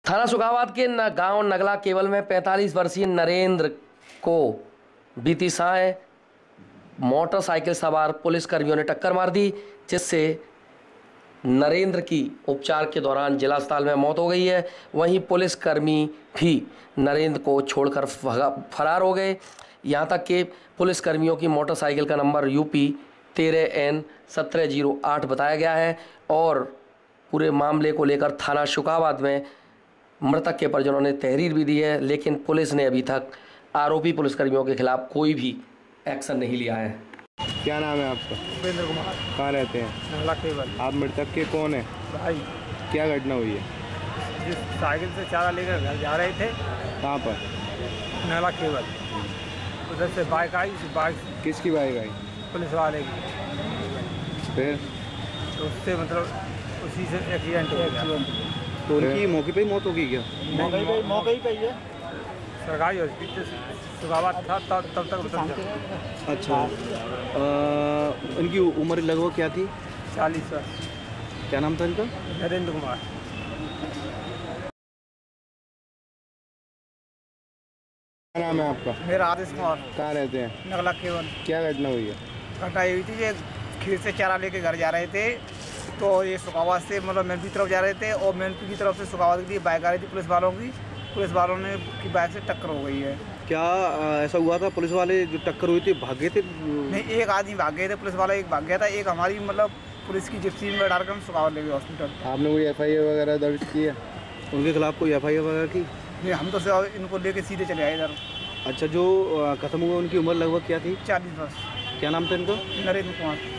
थाना सुखावाद के गांव नगला केवल में 45 वर्षीय नरेंद्र को बीती साय मोटरसाइकिल सवार पुलिस कर्मियों ने टक्कर मार दी, जिससे नरेंद्र की उपचार के दौरान जिला अस्पताल में मौत हो गई है। वहीं पुलिस कर्मी भी नरेंद्र को छोड़कर फरार हो गए। यहां तक कि पुलिस कर्मियों की मोटरसाइकिल का नंबर यूपी 13N1708 बताया गया है और पूरे मामले को लेकर थाना शुकाबाद में मृतक के परिजनों ने तहरीर भी दी है, लेकिन पुलिस ने अभी तक आरोपी पुलिसकर्मियों के खिलाफ कोई भी एक्शन नहीं लिया है। क्या नाम है आपका? उपेंद्र कुमार। कहाँ रहते हैं? नगला केवल। आप मृतक के कौन है? भाई। क्या घटना हुई है? जिस साइकिल से चारा लेकर घर जा रहे थे। कहाँ पर? नगला केवल। उधर से बाइक आई, उस बाइक। किसकी बाइक आई? पुलिस वाले की। फिर तो उससे मतलब उसी से एक्सीडेंट हो गया। तो उनकी मौके पे ही मौत होगी क्या? मौके ही पे ही है। सरकारी हॉस्पिटल सुखावाद था तब तक। अच्छा, उनकी उम्र लगभग क्या थी? 40 वर्ष। क्या नाम था इनका? नरेंद्र कुमार। क्या नाम है आपका? मेरा आदेश कुमार। कहाँ रहते हैं? नगला केवल। क्या घटना हुई है? घटना ये हुई थी, ये खेत से चारा लेके घर जा रहे थे, तो ये सुखावाद से मतलब मेनपी की तरफ जा रहे थे और मेनपी की तरफ से सुखावाद के लिए बाइक आ रही थी पुलिस वालों की। पुलिस वालों ने की बाइक से टक्कर हो गई है। क्या ऐसा हुआ था? पुलिस वाले जो टक्कर हुई थी भागे थे? नहीं, एक आदमी भाग गए थे, पुलिस वाला एक भाग गया था, एक हमारी मतलब पुलिस की जिप्सी में डालकर हम सुखावाद ले गए हॉस्पिटल। आपने कोई FIR वगैरह दर्ज की है? उनके खिलाफ कोई FIR वगैरह की? नहीं, हम तो इनको लेके सीधे चले आए इधर। अच्छा, जो खत्म हुआ उनकी उम्र लगभग क्या थी? 40 वर्ष। क्या नाम था इनका? नरेंद्र कुमार।